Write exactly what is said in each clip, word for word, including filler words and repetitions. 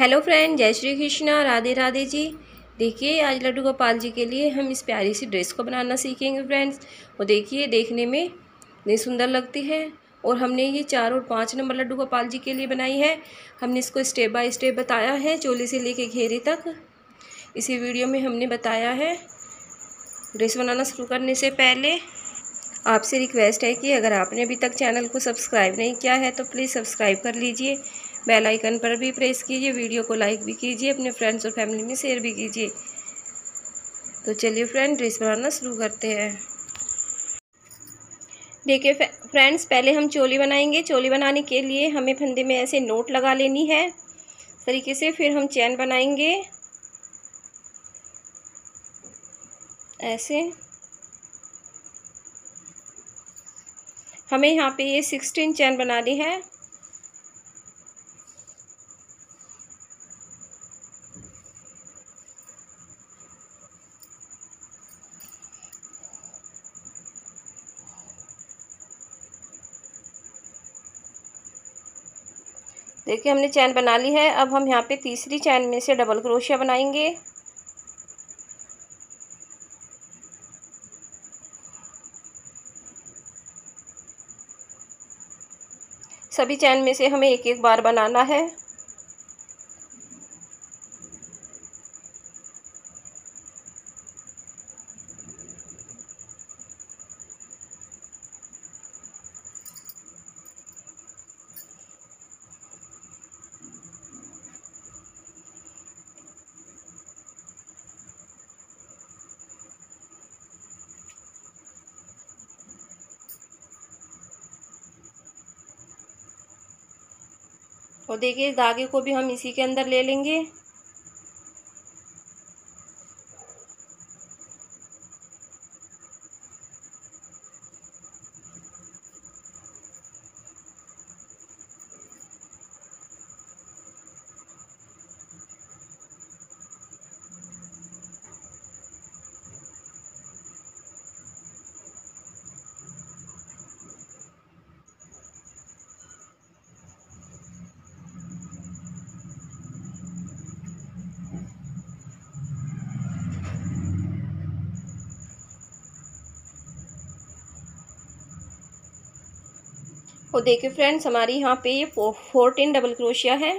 Hello friend, जय श्री कृष्णा, राधे राधे जी। देखिए, आज लड्डू गोपाल जी के लिए हम इस प्यारी सी ड्रेस को बनाना सीखेंगे फ्रेंड्स। और देखिए, देखने में इतनी सुंदर लगती है। और हमने ये चार और पाँच नंबर लड्डू गोपाल जी के लिए बनाई है। हमने इसको स्टेप बाय स्टेप बताया है, चोली से लेके घेरे तक इसी वीडियो में हमने बताया है। ड्रेस बनाना शुरू करने से पहले आपसे रिक्वेस्ट है कि अगर आपने अभी तक चैनल को सब्सक्राइब नहीं किया है तो प्लीज़ सब्सक्राइब कर लीजिए, बेल आइकन पर भी प्रेस कीजिए, वीडियो को लाइक भी कीजिए, अपने फ्रेंड्स और फैमिली में शेयर भी कीजिए। तो चलिए फ्रेंड, ड्रेस बनाना शुरू करते हैं। देखिए फ्रेंड्स, पहले हम चोली बनाएंगे। चोली बनाने के लिए हमें फंदे में ऐसे नोट लगा लेनी है इस तरीके से। फिर हम चैन बनाएंगे ऐसे। हमें यहाँ पे ये सिक्सटीन चैन बनानी है। देखिए, हमने चैन बना ली है। अब हम यहाँ पे तीसरी चैन में से डबल क्रोशिया बनाएंगे। सभी चैन में से हमें एक एक बार बनाना है। और देखिए, इस धागे को भी हम इसी के अंदर ले लेंगे। और देखिए फ्रेंड्स, हमारी यहाँ पे ये फोर्टीन डबल क्रोशिया है।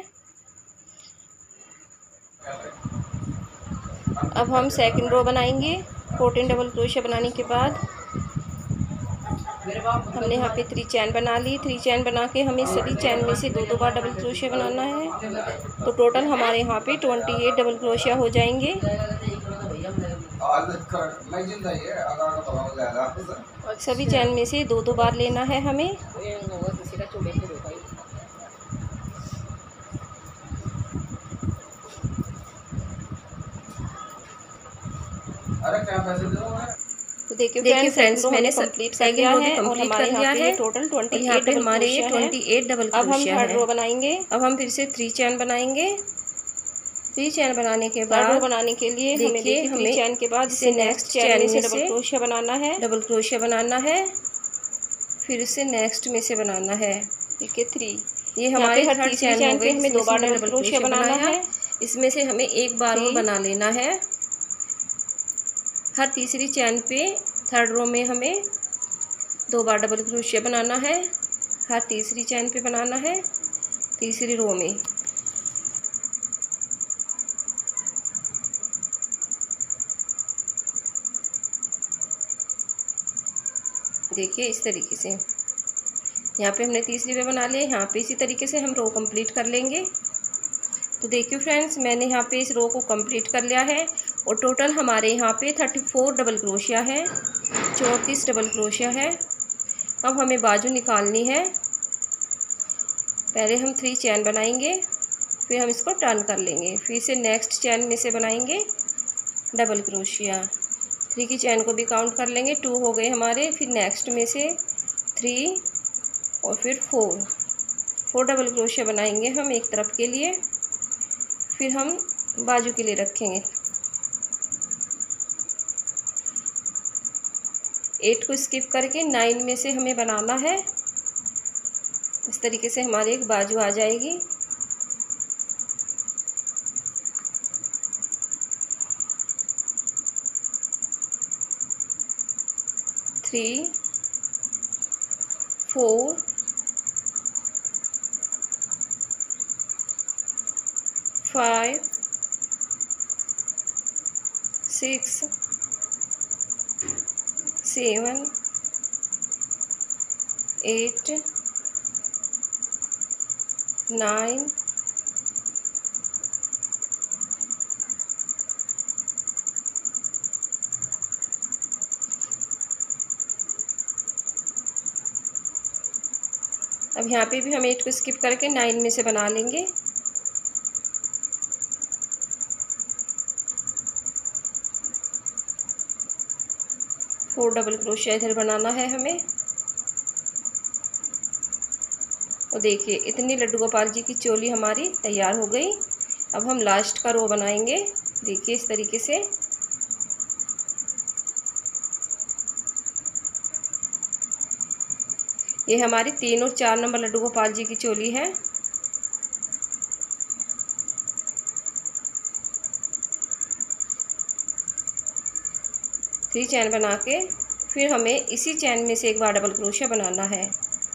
अब हम सेकंड रो बनाएंगे। फोर्टीन डबल क्रोशिया बनाने के बाद हमने यहाँ पे थ्री चैन बना ली। थ्री चैन बना के हमें सभी चैन में से दो दो बार डबल क्रोशिया बनाना है। तो टोटल हमारे यहाँ पे ट्वेंटी एट डबल क्रोशिया हो जाएंगे। सभी चैन में से दो दो बार लेना है हमें। तो देखिए फ्रेंड्स, मैंने कंप्लीट कर लिया है और हमारे यहाँ पे टोटल ट्वेंटी एट डबल हमारे ये ट्वेंटी एट डबल क्रोशिया है। अब हम थर्ड रो बनाएंगे। अब हम फिर से थ्री चैन बनाएंगे। थ्री चैन बनाने के बाद रो बनाने के लिए देखिए, हमें चैन के बाद इसे नेक्स्ट चैन से डबल क्रोशिया बनाना है। डबल क्रोशिया बनाना है, फिर इसे नेक्स्ट में से बनाना है। देखिए थ्री, ये हमारे हर तीसरी चैन पे हमें दो बार डबल क्रोशिया बनाना है। इसमें से हमें एक बार और बना लेना है। हर तीसरी चैन पे थर्ड रो में हमें दो बार डबल क्रोशिया बनाना है। हर तीसरी चैन पे बनाना है तीसरी रो में। देखिए इस तरीके से यहाँ पे हमने तीसरी पे बना लिया। यहाँ पे इसी तरीके से हम रो कंप्लीट कर लेंगे। तो देखिए फ्रेंड्स, मैंने यहाँ पे इस रो को कंप्लीट कर लिया है और टोटल हमारे यहाँ पे थर्टी फोर डबल क्रोशिया है, चौंतीस डबल क्रोशिया है। अब हमें बाजू निकालनी है। पहले हम थ्री चैन बनाएंगे, फिर हम इसको टर्न कर लेंगे। फिर से नेक्स्ट चैन में से बनाएंगे डबल क्रोशिया। थ्री की चैन को भी काउंट कर लेंगे, टू हो गए हमारे। फिर नेक्स्ट में से थ्री और फिर फोर फोर डबल क्रोशिया बनाएंगे हम एक तरफ के लिए। फिर हम बाजू के लिए रखेंगे। एट को स्किप करके नाइन में से हमें बनाना है। इस तरीके से हमारी एक बाजू आ जाएगी। Three, four, five, six, seven, eight, nine, अब यहाँ पे भी हम एट को स्किप करके नाइन में से बना लेंगे। फोर डबल क्रोशिया इधर बनाना है हमें। और देखिए इतनी लड्डू गोपाल जी की चोली हमारी तैयार हो गई। अब हम लास्ट का रो बनाएंगे। देखिए इस तरीके से ये हमारी तीन और चार नंबर लड्डू गोपाल जी की चोली है। थ्री चैन बना के फिर हमें इसी चैन में से एक बार डबल क्रोशिया बनाना है।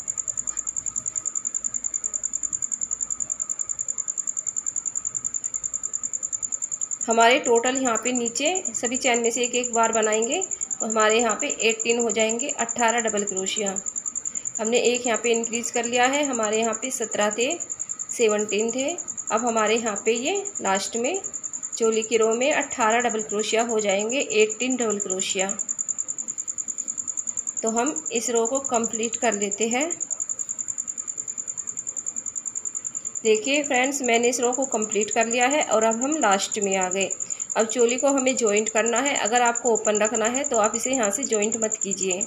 हमारे टोटल यहाँ पे नीचे सभी चैन में से एक एक बार बनाएंगे तो हमारे यहाँ पे एटीन हो जाएंगे, अट्ठारह डबल क्रोशिया। हमने एक यहाँ पे इंक्रीज कर लिया है, हमारे यहाँ पे सत्रह थे, सेवनटीन थे। अब हमारे यहाँ पे ये लास्ट में चोली की रो में अट्ठारह डबल क्रोशिया हो जाएंगे, एटीन डबल क्रोशिया। तो हम इस रो को कंप्लीट कर लेते हैं। देखिए फ्रेंड्स मैंने इस रो को कंप्लीट कर लिया है और अब हम लास्ट में आ गए। अब चोली को हमें जॉइंट करना है। अगर आपको ओपन रखना है तो आप इसे यहाँ से जॉइंट मत कीजिए।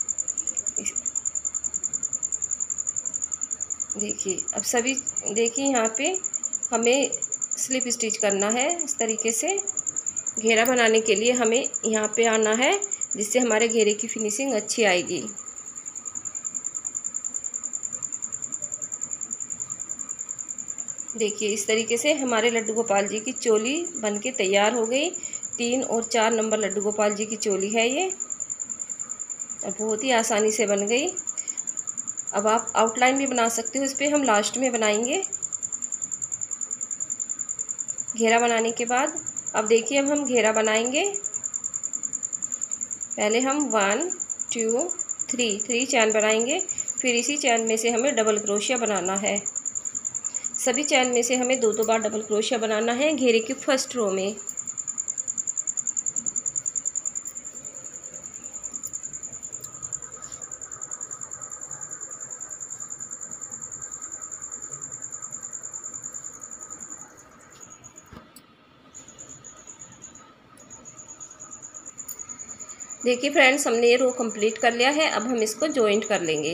देखिए अब सभी देखिए यहाँ पे हमें स्लिप स्टिच करना है। इस तरीके से घेरा बनाने के लिए हमें यहाँ पे आना है, जिससे हमारे घेरे की फिनिशिंग अच्छी आएगी। देखिए इस तरीके से हमारे लड्डू गोपाल जी की चोली बनके तैयार हो गई। तीन और चार नंबर लड्डू गोपाल जी की चोली है ये, और बहुत ही आसानी से बन गई। अब आप आउटलाइन भी बना सकते हो, इस पर हम लास्ट में बनाएंगे घेरा बनाने के बाद। अब देखिए अब हम घेरा बनाएंगे। पहले हम one two three three chain बनाएंगे, फिर इसी चैन में से हमें डबल क्रोशिया बनाना है। सभी चैन में से हमें दो दो बार डबल क्रोशिया बनाना है घेरे की फर्स्ट रो में। देखिए फ्रेंड्स हमने ये रो कंप्लीट कर लिया है। अब हम इसको जॉइंट कर लेंगे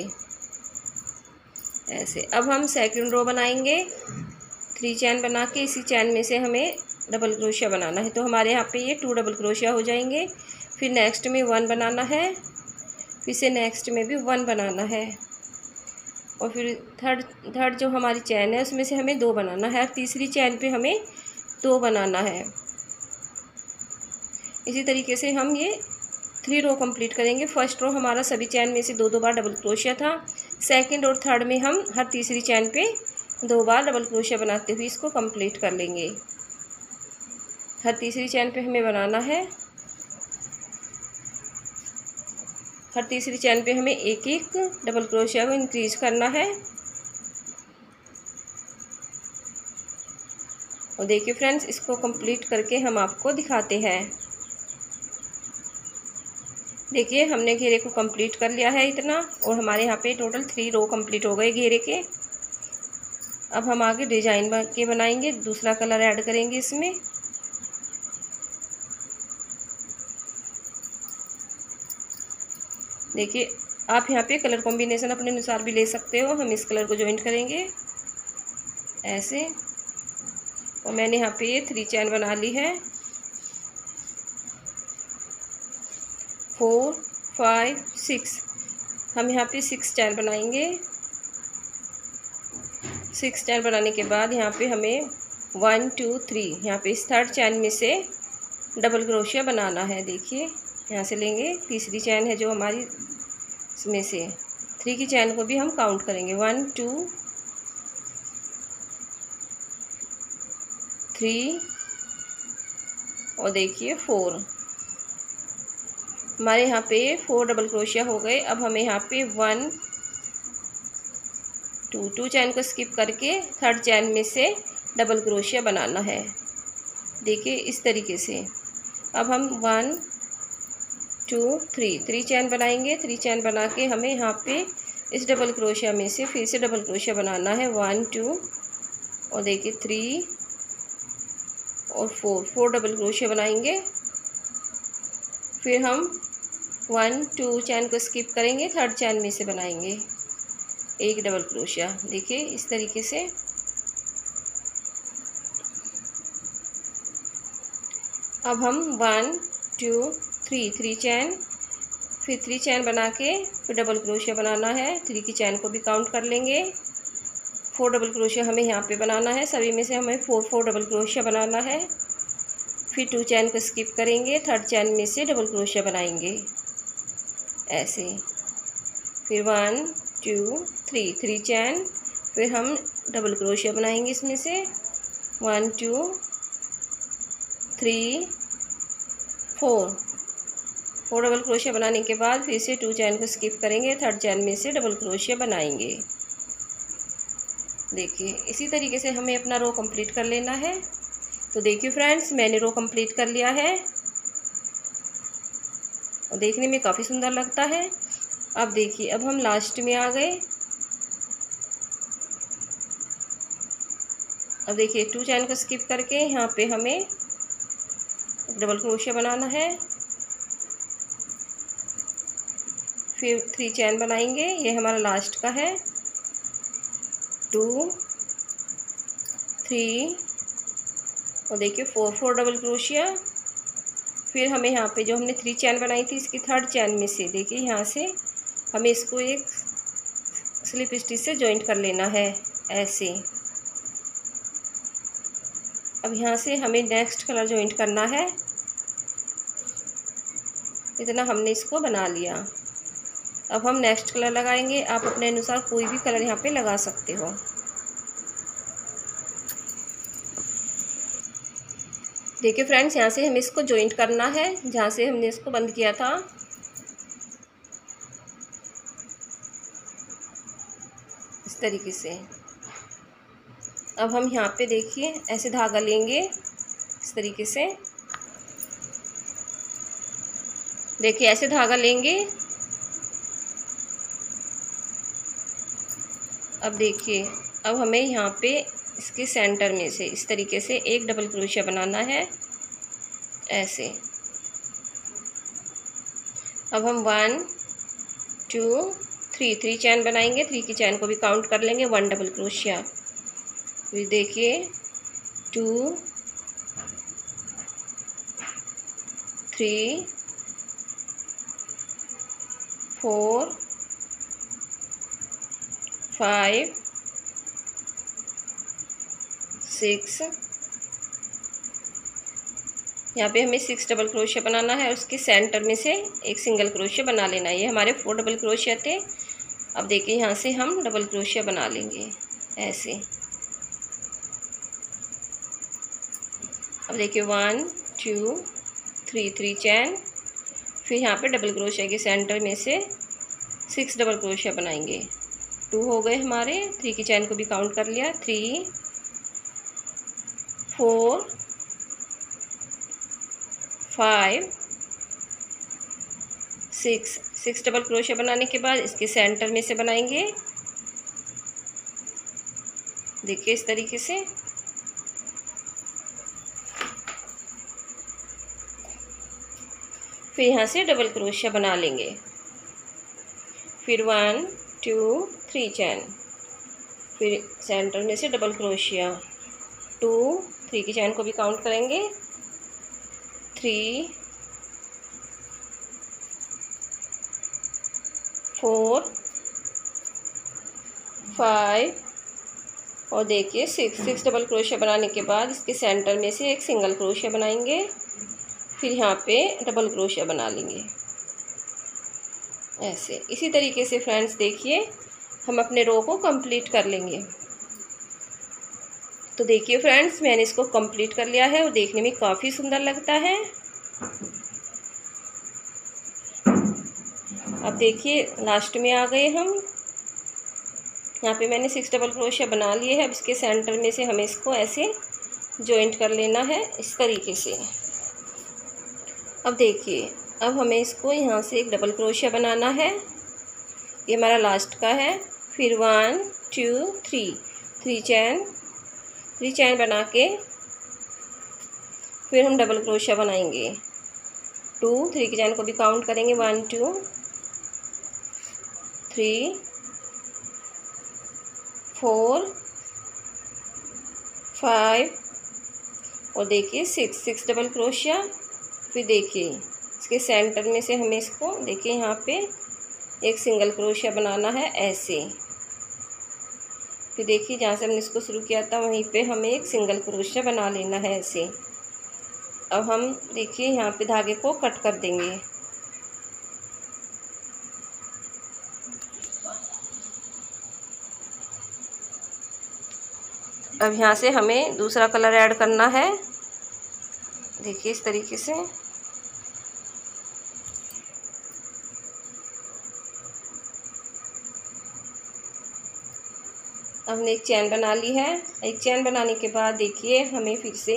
ऐसे। अब हम सेकंड रो बनाएंगे। थ्री चैन बना के इसी चैन में से हमें डबल क्रोशिया बनाना है। तो हमारे यहाँ पे ये टू डबल क्रोशिया हो जाएंगे। फिर नेक्स्ट में वन बनाना है, फिर से नेक्स्ट में भी वन बनाना है, और फिर थर्ड थर्ड जो हमारी चैन है उसमें से हमें दो बनाना है, और तीसरी चैन पे हमें दो बनाना है। इसी तरीके से हम ये थ्री रो कंप्लीट करेंगे। फर्स्ट रो हमारा सभी चैन में से दो दो बार डबल क्रोशिया था। सेकंड और थर्ड में हम हर तीसरी चैन पे दो बार डबल क्रोशिया बनाते हुए इसको कंप्लीट कर लेंगे। हर तीसरी चैन पे हमें बनाना है, हर तीसरी चैन पे हमें एक एक डबल क्रोशिया को इंक्रीज करना है। और देखिए फ्रेंड्स इसको कंप्लीट करके हम आपको दिखाते हैं। देखिए हमने घेरे को कंप्लीट कर लिया है इतना, और हमारे यहाँ पे टोटल थ्री रो कंप्लीट हो गए घेरे के। अब हम आगे डिजाइन के बनाएंगे, दूसरा कलर ऐड करेंगे इसमें। देखिए आप यहाँ पे कलर कॉम्बिनेशन अपने अनुसार भी ले सकते हो। हम इस कलर को ज्वाइंट करेंगे ऐसे, और मैंने यहाँ पे ये थ्री चैन बना ली है। फोर फाइव सिक्स, हम यहाँ पे सिक्स चैन बनाएंगे। सिक्स चैन बनाने के बाद यहाँ पे हमें वन टू थ्री यहाँ पे इस थर्ड चैन में से डबल क्रोशिया बनाना है। देखिए यहाँ से लेंगे, तीसरी चैन है जो हमारी इसमें से थ्री की चैन को भी हम काउंट करेंगे, वन टू थ्री और देखिए फोर। हमारे यहाँ पे फोर डबल क्रोशिया हो गए। अब हमें यहाँ पे वन टू टू चैन को स्किप करके थर्ड चैन में से डबल क्रोशिया बनाना है। देखिए इस तरीके से। अब हम one two three three chain बनाएंगे। थ्री चैन बना के हमें यहाँ पे इस डबल क्रोशिया में से फिर से डबल क्रोशिया बनाना है, वन टू और देखिए थ्री और फोर फोर डबल क्रोशिया बनाएंगे। फिर हम वन टू चैन को स्किप करेंगे, थर्ड चैन में से बनाएंगे एक डबल क्रोशिया। देखिए इस तरीके से। अब हम one two three three chain, फिर थ्री चैन बना के फिर डबल क्रोशिया बनाना है। थ्री की चैन को भी काउंट कर लेंगे। फोर डबल क्रोशिया हमें यहाँ पे बनाना है। सभी में से हमें फोर फोर डबल क्रोशिया बनाना है। फिर टू चैन को स्किप करेंगे, थर्ड चैन में से डबल क्रोशिया बनाएंगे ऐसे। फिर one two three three chain, फिर हम डबल क्रोशिया बनाएंगे इसमें से, one two three four four double crochet बनाने के बाद फिर से टू चैन को स्किप करेंगे, थर्ड चैन में से डबल क्रोशिया बनाएंगे। देखिए इसी तरीके से हमें अपना रो कंप्लीट कर लेना है। तो देखिए फ्रेंड्स, मैंने रो कंप्लीट कर लिया है और देखने में काफ़ी सुंदर लगता है। अब देखिए, अब हम लास्ट में आ गए। अब देखिए टू चैन को स्किप करके यहाँ पे हमें डबल क्रोशिया बनाना है। फिर थ्री चैन बनाएंगे, ये हमारा लास्ट का है। टू थ्री और देखिए फोर फोर डबल क्रोशिया। फिर हमें यहाँ पे जो हमने थ्री चैन बनाई थी इसकी थर्ड चैन में से देखिए यहाँ से हमें इसको एक स्लिप स्टिच से जॉइंट कर लेना है ऐसे। अब यहाँ से हमें नेक्स्ट कलर जॉइंट करना है। इतना हमने इसको बना लिया। अब हम नेक्स्ट कलर लगाएंगे। आप अपने अनुसार कोई भी कलर यहाँ पे लगा सकते हो। देखिए फ्रेंड्स, यहाँ से हमें इसको जॉइंट करना है जहाँ से हमने इसको बंद किया था। इस तरीके से। अब हम यहाँ पे देखिए ऐसे धागा लेंगे इस तरीके से। देखिए ऐसे धागा लेंगे। अब देखिए, अब हमें यहाँ पे इसके सेंटर में से इस तरीके से एक डबल क्रोशिया बनाना है ऐसे। अब हम one two three three chain बनाएंगे। थ्री की चैन को भी काउंट कर लेंगे, वन डबल क्रोशिया। फिर देखिए two three four five six. यहाँ पे हमें सिक्स डबल क्रोशिया बनाना है। उसके सेंटर में से एक सिंगल क्रोशिया बना लेना है। ये हमारे फोर डबल क्रोशिया थे। अब देखिए यहाँ से हम डबल क्रोशिया बना लेंगे ऐसे। अब देखिए one two three three chain, फिर यहाँ पे डबल क्रोशिया के सेंटर में से सिक्स डबल क्रोशिया बनाएंगे। टू हो गए हमारे। थ्री की चैन को भी काउंट कर लिया, three four five six. Six double crochet बनाने के बाद इसके सेंटर में से बनाएंगे देखिए इस तरीके से। फिर यहाँ से डबल क्रोशिया बना लेंगे। फिर वन टू थ्री चैन, फिर सेंटर में से डबल क्रोशिया, टू थ्री की चैन को भी काउंट करेंगे, थ्री फोर फाइव और देखिए सिक्स। सिक्स डबल क्रोशिया बनाने के बाद इसके सेंटर में से एक सिंगल क्रोशिया बनाएंगे। फिर यहाँ पे डबल क्रोशिया बना लेंगे ऐसे इसी तरीके से फ्रेंड्स देखिए हम अपने रो को कंप्लीट कर लेंगे। तो देखिए फ्रेंड्स मैंने इसको कंप्लीट कर लिया है और देखने में काफ़ी सुंदर लगता है। अब देखिए लास्ट में आ गए हम। यहाँ पे मैंने सिक्स डबल क्रोशिया बना लिए है। अब इसके सेंटर में से हमें इसको ऐसे जॉइंट कर लेना है इस तरीके से। अब देखिए अब हमें इसको यहाँ से एक डबल क्रोशिया बनाना है। ये हमारा लास्ट का है। फिर one two three three chain three chain बना के फिर हम डबल क्रोशिया बनाएंगे। टू थ्री की चैन को भी काउंट करेंगे। One two three four five और देखिए सिक्स सिक्स डबल क्रोशिया। फिर देखिए इसके सेंटर में से हमें इसको देखिए यहाँ पे एक सिंगल क्रोशिया बनाना है ऐसे। फिर देखिए जहाँ से हमने इसको शुरू किया था वहीं पे हमें एक सिंगल क्रोशिया बना लेना है ऐसे। अब हम देखिए यहाँ पे धागे को कट कर देंगे। अब यहाँ से हमें दूसरा कलर ऐड करना है। देखिए इस तरीके से। अब हमने एक चैन बना ली है। एक चैन बनाने के बाद देखिए हमें फिर से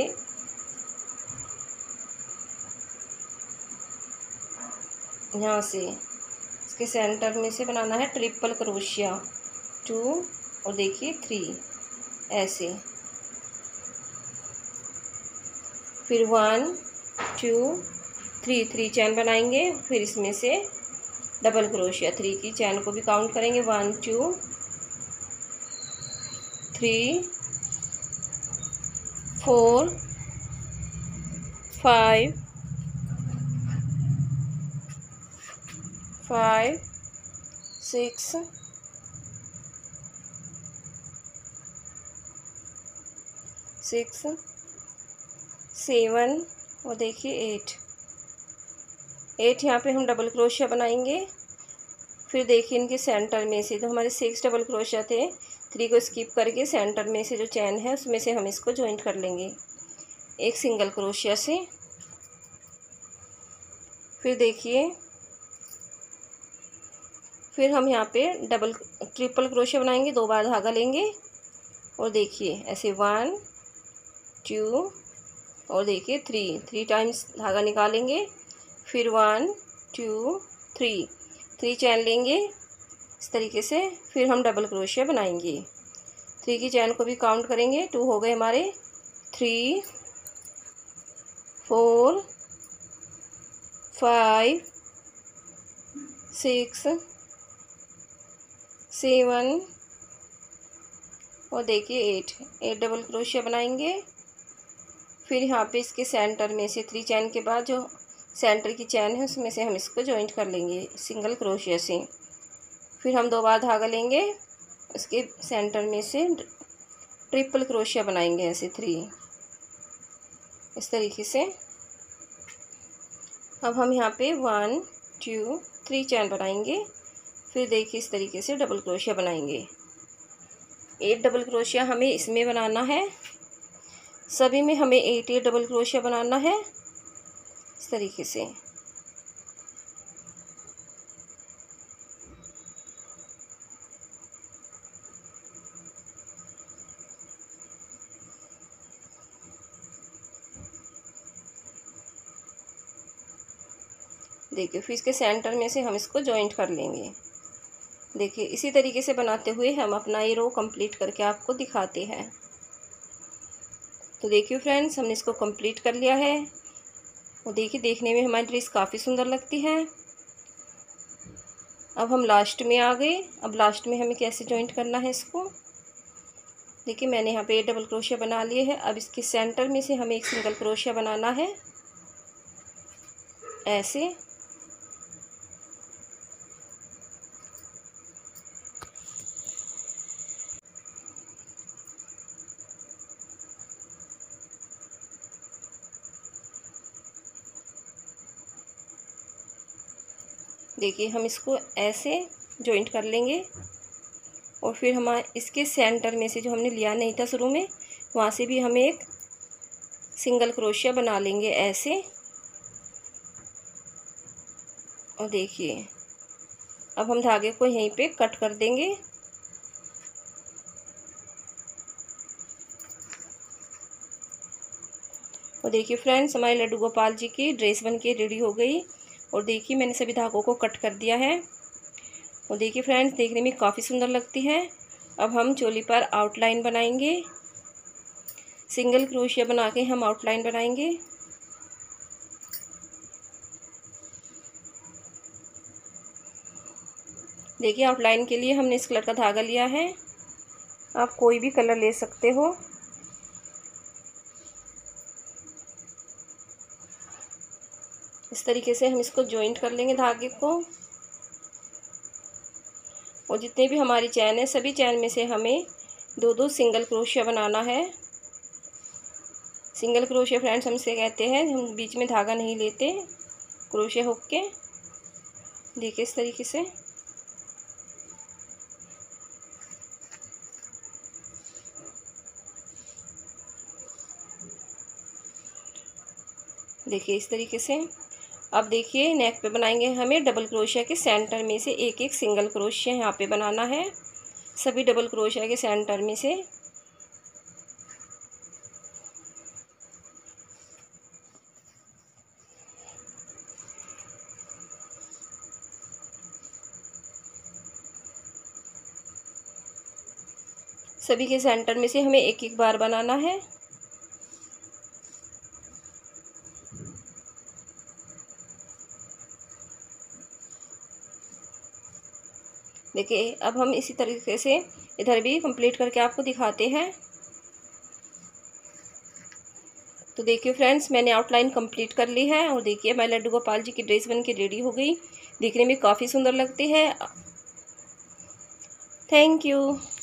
यहाँ से इसके सेंटर में से बनाना है ट्रिपल क्रोशिया। टू और देखिए थ्री ऐसे। फिर one two three three chain बनाएंगे। फिर इसमें से डबल क्रोशिया थ्री की चैन को भी काउंट करेंगे। One two three four five five six six seven और देखिए एट एट यहाँ पे हम डबल क्रोशिया बनाएंगे। फिर देखिए इनके सेंटर में से तो हमारे सिक्स डबल क्रोशिया थे, थ्री को स्किप करके सेंटर में से जो चैन है उसमें से हम इसको जॉइंट कर लेंगे एक सिंगल क्रोशिया से। फिर देखिए फिर हम यहाँ पे डबल ट्रिपल क्रोशिया बनाएंगे। दो बार धागा लेंगे और देखिए ऐसे वन टू और देखिए थ्री थ्री टाइम्स धागा निकालेंगे। फिर one two three three chain लेंगे इस तरीके से। फिर हम डबल क्रोशिया बनाएंगे। थ्री की चैन को भी काउंट करेंगे। टू हो गए हमारे। Three four five six seven और देखिए एट एट डबल क्रोशिया बनाएंगे। फिर यहाँ पे इसके सेंटर में से थ्री चैन के बाद जो सेंटर की चैन है उसमें से हम इसको जॉइंट कर लेंगे सिंगल क्रोशिया से। फिर हम दो बार धागा लेंगे, उसके सेंटर में से ट्रिपल क्रोशिया बनाएंगे ऐसे थ्री इस तरीके से। अब हम यहाँ पे वन टू थ्री चैन बनाएंगे। फिर देखिए इस तरीके से डबल क्रोशिया बनाएंगे। एट डबल क्रोशिया हमें इसमें बनाना है। सभी में हमें एट एट डबल क्रोशिया बनाना है इस तरीके से। देखिए फिर इसके सेंटर में से हम इसको जॉइंट कर लेंगे। देखिए इसी तरीके से बनाते हुए हम अपना ये रो कंप्लीट करके आपको दिखाते हैं। तो देखिए फ्रेंड्स हमने इसको कंप्लीट कर लिया है और देखिए देखने में हमारी ड्रेस काफ़ी सुंदर लगती है। अब हम लास्ट में आ गए। अब लास्ट में हमें कैसे जॉइंट करना है इसको देखिए मैंने यहाँ पे डबल क्रोशिया बना लिए है। अब इसके सेंटर में से हमें एक सिंगल क्रोशिया बनाना है ऐसे। देखिए हम इसको ऐसे जॉइंट कर लेंगे और फिर हम इसके सेंटर में से जो हमने लिया नहीं था शुरू में, वहाँ से भी हम एक सिंगल क्रोशिया बना लेंगे ऐसे। और देखिए अब हम धागे को यहीं पे कट कर देंगे। और देखिए फ्रेंड्स, हमारे लड्डू गोपाल जी की ड्रेस बन के रेडी हो गई। और देखिए मैंने सभी धागों को कट कर दिया है। और देखिए फ्रेंड्स, देखने में काफ़ी सुंदर लगती है। अब हम चोली पर आउटलाइन बनाएंगे। सिंगल क्रोशिया बना के हम आउटलाइन बनाएंगे। देखिए आउटलाइन के लिए हमने इस कलर का धागा लिया है, आप कोई भी कलर ले सकते हो। इस तरीके से हम इसको जॉइंट कर लेंगे धागे को। और जितने भी हमारी चैन है, सभी चैन में से हमें दो दो सिंगल क्रोशिया बनाना है। सिंगल क्रोशिया फ्रेंड्स हम इसे कहते हैं, हम बीच में धागा नहीं लेते क्रोशिया हुक के। देखिए इस तरीके से। देखिए इस तरीके से। अब देखिए नेक पे बनाएंगे हमें डबल क्रोशिया के सेंटर में से एक एक सिंगल क्रोशिया यहाँ पे बनाना है। सभी डबल क्रोशिया के सेंटर में से। सभी के सेंटर में से हमें एक एक बार बनाना है। देखिए अब हम इसी तरीके से इधर भी कंप्लीट करके आपको दिखाते हैं। तो देखिए फ्रेंड्स, मैंने आउटलाइन कंप्लीट कर ली है। और देखिए हमारे लड्डू गोपाल जी की ड्रेस बन के रेडी हो गई। देखने में काफ़ी सुंदर लगती है। Thank you.